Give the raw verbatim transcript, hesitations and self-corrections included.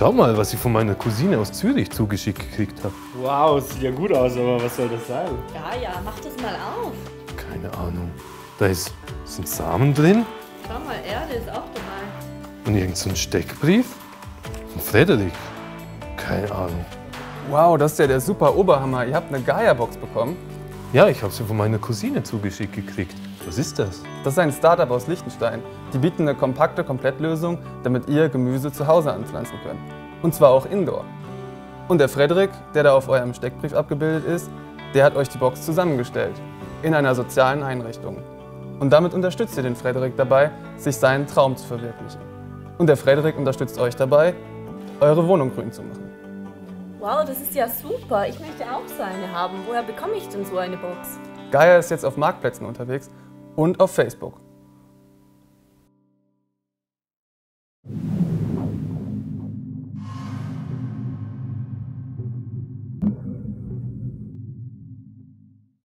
Schau mal, was ich von meiner Cousine aus Zürich zugeschickt gekriegt habe. Wow, sieht ja gut aus, aber was soll das sein? Ja, ja, mach das mal auf. Keine Ahnung. Da ist, sind Samen drin Schau mal, Erde ist auch dabei. und irgend so ein Steckbrief. Von Frederik. Keine Ahnung. Wow, das ist ja der super Oberhammer. Ihr habt eine Gaia-Box bekommen. Ja, ich habe sie von meiner Cousine zugeschickt gekriegt. Was ist das? Das ist ein Startup aus Liechtenstein. Die bieten eine kompakte Komplettlösung, damit ihr Gemüse zu Hause anpflanzen könnt. Und zwar auch indoor. Und der Frederik, der da auf eurem Steckbrief abgebildet ist, der hat euch die Box zusammengestellt. In einer sozialen Einrichtung. Und damit unterstützt ihr den Frederik dabei, sich seinen Traum zu verwirklichen. Und der Frederik unterstützt euch dabei, eure Wohnung grün zu machen. Wow, das ist ja super. Ich möchte auch so eine haben. Woher bekomme ich denn so eine Box? Gaia ist jetzt auf Marktplätzen unterwegs und auf Facebook.